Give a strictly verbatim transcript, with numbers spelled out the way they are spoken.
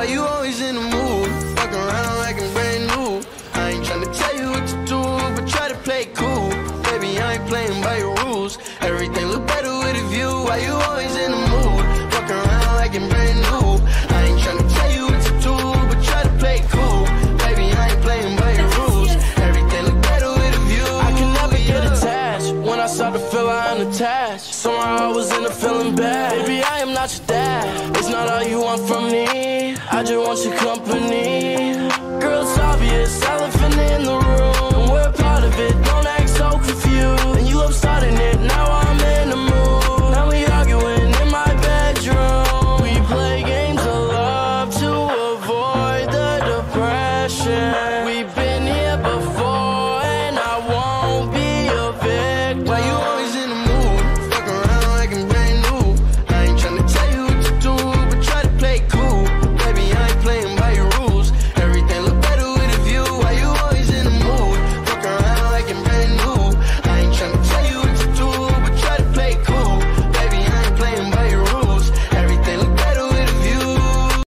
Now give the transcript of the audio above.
you always in the mood? Fuck around like I'm brand new. I ain't tryna tell you what to do, but try to play it cool. Baby, I ain't playing by your rules. Everything look better with a view. Why you always in the mood? Fuck around like I'm brand new. I ain't tryna tell you what to do, but try to play it cool. Baby, I ain't playing by your rules. Everything look better with a view. I can never get attached. When I start to feel I'm attached, somehow I was in a feeling bad. Baby, I am not your dad. It's not all you want from me. I just want your company.